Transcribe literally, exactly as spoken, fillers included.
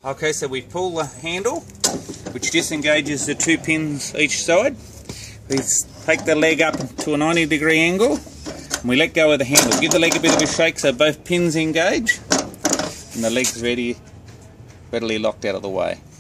Okay, so we pull the handle, which disengages the two pins each side. We take the leg up to a ninety degree angle, and we let go of the handle. Give the leg a bit of a shake so both pins engage, and the leg's ready, readily locked out of the way.